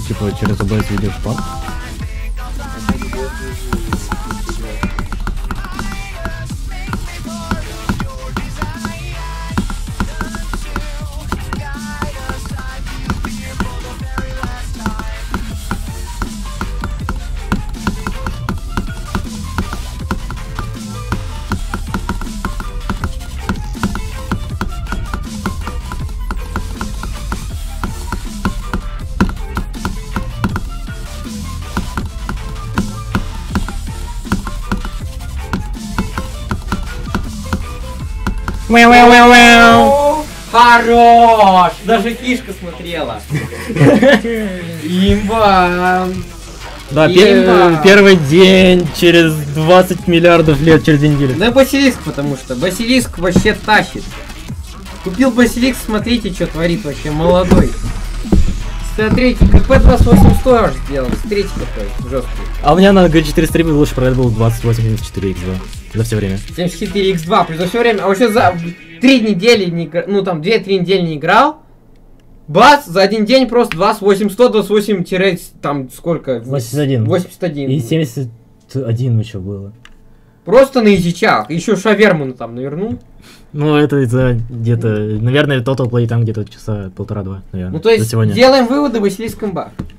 типа через OBS видео в парк? Хорош! Даже кишка смотрела. Имба! Да, первый день через 20 миллиардов лет, через 2 недели. Да Басилиск, потому что Басилиск вообще тащит. Купил Басилиск, смотрите, что творит вообще, молодой. Смотрите, КП 28100 аж сделал, смотрите какой жесткий. А у меня на G403 лучше проект был 2874X2 за все время. 74X2, плюс за все время, а вообще за 3 недели, не, ну там 2-3 недели не играл. Бац, за один день просто 28100, 28 там сколько? 81. 81. И 71 еще было. Просто на изичах. Еще шаверму там навернул. Ну, это за где-то, наверное, Total Play там где-то часа 1,5-2, наверное. Ну, то есть, делаем выводы, Василиск имба.